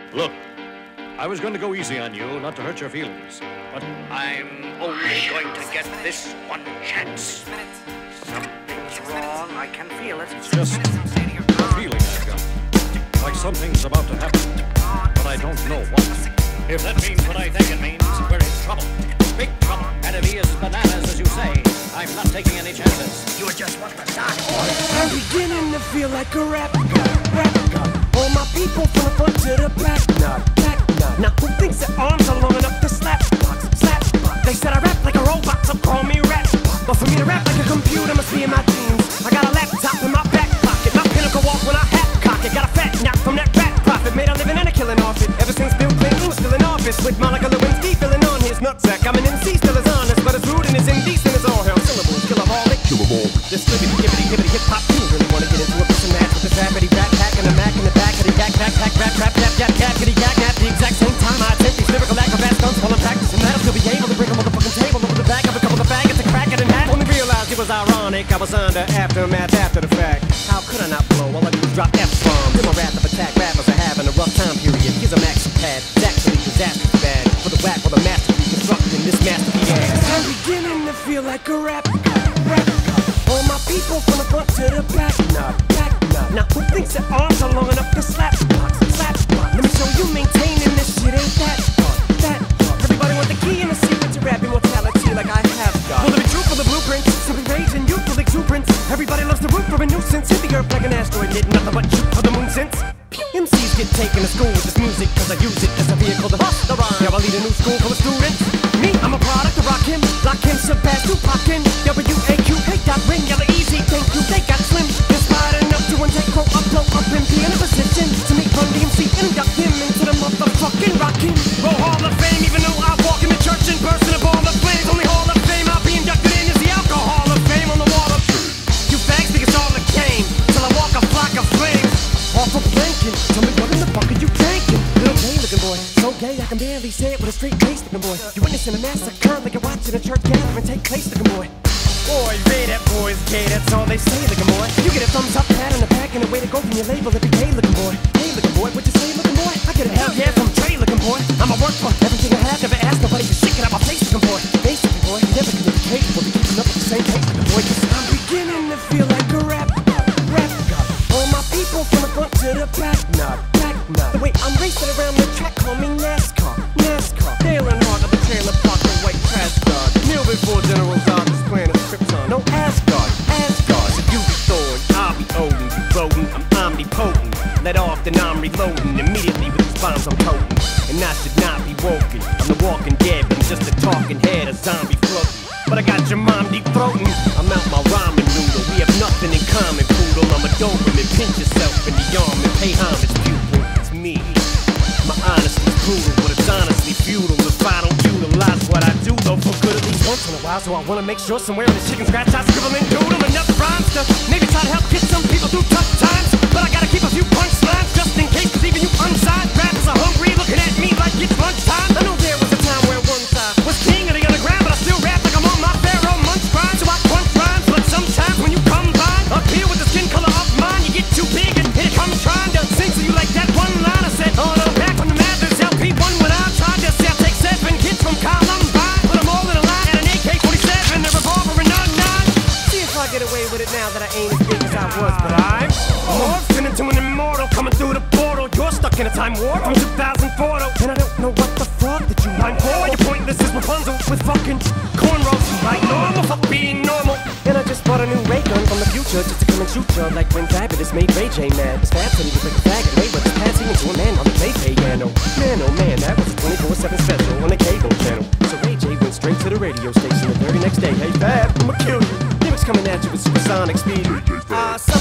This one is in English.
Look, I was going to go easy on you, not to hurt your feelings, but I'm only going to get this one chance. Something's wrong, I can feel it. It's just a feeling I've got. Like something's about to happen, but I don't know what. If that means what I think it means, we're in trouble. Big trouble. And if he is bananas, as you say, I'm not taking any chances. You just want to die. I'm beginning to feel like a rap god. All my people from the front to the back. Now who thinks their arms are long enough to slap? They said I rap like a robot, so call me rap. But for me to rap like a computer must be in my genes. I got a laptop in my back pocket. My pinnacle walk when I hat cock it. Got a fat knock from that rat profit. Made a living and a killing off it. Ever since Bill Clinton was still in office. With Monica Lewinsky filling on his nutsack. I'm an MC, still as honest, but as rude and as indecent as all hell. Syllables, killaholic. This libbity, hibbity, hip-hop, you really wanna get into a piss and match with this rapidy rap pack and a mac in the back of the yak, back, rap, yakety yak, at the exact same time I attempt these lyrical acrobats stunts while I'm practicing that. I'll still be able to bring a motherfucking table over the back of a couple of faggots and crack it in half. Only realized it was ironic, I was under aftermath after the fact. How could I not blow? All I do is drop F-bombs. In my wrath of attack, rappers are having a rough time period. Here's a maxi pad, it's actually disaster bad. For the whack or the master reconstructing this masterpiece ass. I'm beginning to feel like a rap god. All my people from the front to the back. Now who thinks their arms are long enough to slap? Let me show you maintaining this shit ain't that. Everybody want the key and the secret to rap immortality like I have got. Will it be true for the blueprint? Simply rage and youthful exuberance. Everybody loves the root for a nuisance. Hit the earth like an asteroid, did nothing but shoot for the moon since. MCs get taken to school with this music cause I use it as a vehicle to bust the rhyme. Yeah, I lead a new school full of students. Me, I'm a product to rock him, lock him, surpass Tupac in W-A-Q, hey, dot ring, yellow easy, thank you, they got slim. Inspired enough to one take, quote, upload, up and be in a position to meet Run DMC and induct him into the motherfucking rockin' Roll Hall of Fame. Even though I walk in the church in person of all the flames, only Hall of Fame I'll be inducted in is the Alcohol of Fame on the wall of you fags think it's all a game till I walk a flock of flames off of planking. Tell me what in the fuck are you thinking? Little gay looking boy, so gay I can barely say it with a straight face looking boy. You witnessing a massacre like you're watching a church gathering take place looking boy. Boy, Ray, that boy's gay, that's all they say looking boy. You get a thumbs up, pat on the back, and a way to go from your label if you're gay looking boy. Hey looking boy, what you say looking boy? I get a hell yeah from Trey looking boy. I'ma work for everything I have, never ask nobody to shit it out my face looking boy. Face looking boy, you never can be capable of keeping up with the same pace looking boy. Cause I'm beginning to feel like a rap god. All my people from the front to the back. The way I'm racing around the track, call me NASCAR. Dale and Hart of the trailer park, the white trash guard. Kneel before generals on this planet Krypton. No Asgard. If you be Thor, I'll be Odin. You rodent, I'm omnipotent. Let off, then I'm reloading. Immediately with these bombs I'm potent. And I should not be woken. I'm the walking dead, but I'm just a talking head, a zombie floating. But I got your mom deep throating. I'm out my ramen noodle. We have nothing in common, poodle. I'm a Doberman. Pinch yourself in the arm and pay homage, pupil. It's me. My honesty's brutal, but it's honestly futile if I don't utilize what I do, though, for good at least once in a while. So I wanna make sure somewhere in the chicken scratch I scribble and doodle enough rhymes to maybe try to help get some people through tough times. But I gotta keep a few punchlines just in case, cause even you unsigned rappers are hungry, looking at me like it's lunchtime. I know there was a time where one side was king of the underground, but I still rap like I'm on my pharaoh munch grind. So I crunch rhymes, but sometimes when you combine up here with the skin color of mine, you get too big and here it comes trying to sing to you like that one line I said. Oh no, back from the Mathers LP1 when I tried to say I'll take 7 kids from Columbine, put them all in a line and an AK-47, a revolver and a 9. See if I get away with it now that I ain't as big as I was, but I'm morphing into an immortal coming through the portal. You're stuck in a time warp from 2004 though, and I don't know what the fuck that you mind for. You're pointless as Rapunzel with fucking cornrows. You right normal, fuck being normal. And I just bought a new ray gun from the future just to come and shoot you like when Fabulous made Ray J mad. It's fast and he was like a faggot, Ray was passing into a man on the play piano. Man, oh man, that was a 24/7 special on the cable channel. So Ray J went straight to the radio station the very next day. Hey Fab, I'ma kill you. Lyrics coming at you with supersonic speed.